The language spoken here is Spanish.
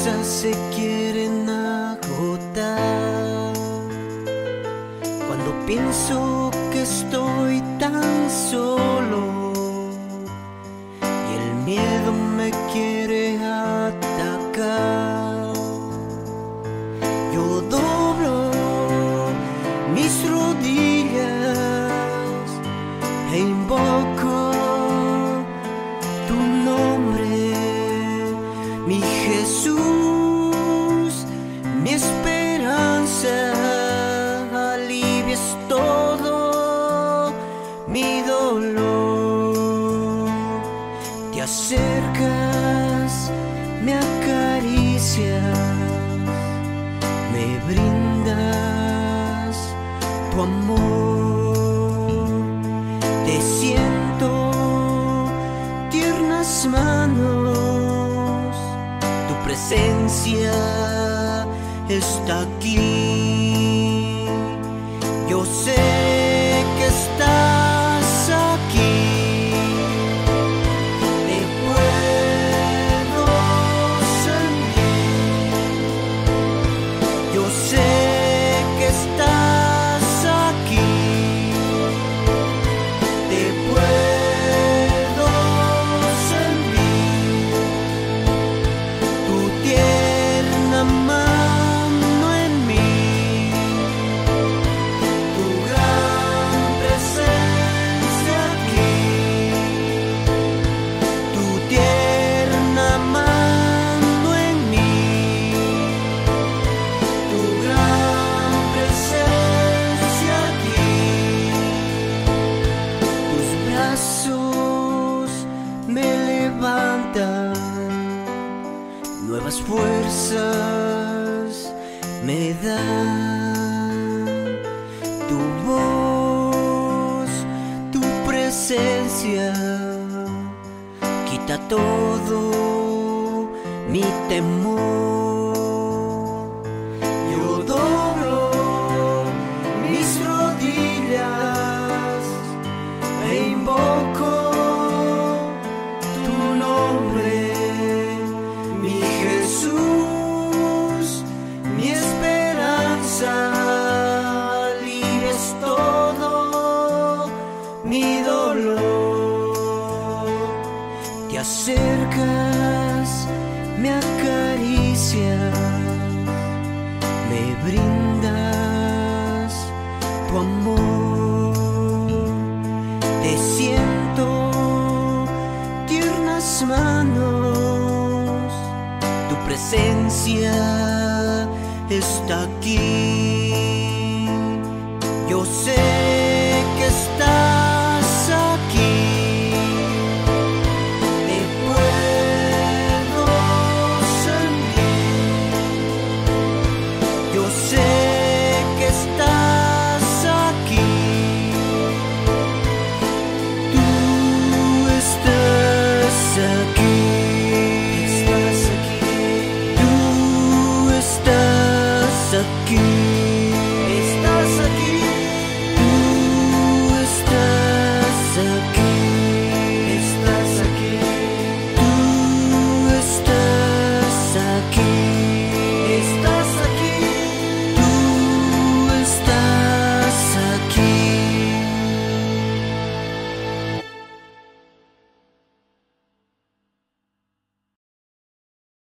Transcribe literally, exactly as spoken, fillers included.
fuerzas se quieren agotar cuando pienso que estoy tan solo y el miedo me quiere atacar. Yo doblo mis rodillas e invoco tu nombre, mi Jesús, mi esperanza. Alivias todo mi dolor. Te acercas, me acaricias, me brindas tu amor. Te siento tiernas manos, tu presencia está aquí. Yo sé que estás aquí. Te puedo sentir. Yo sé que estás aquí. Te puedo sentir. Tu tierna mano en mí. Tu gran presencia aquí. Tu tierna mano en mí. Tu gran presencia aquí. Tus brazos me levantan, nuevas fuerzas me dan. Tu voz, tu presencia quita todo mi temor. Yo doblo mis rodillas e invoco tu nombre, mi Jesús, mi esperanza. Alivias todo mi dolor. Te acercas, me acaricias, me brindas tu amor. Te siento tiernas manos, tu presencia está aquí. Yo sé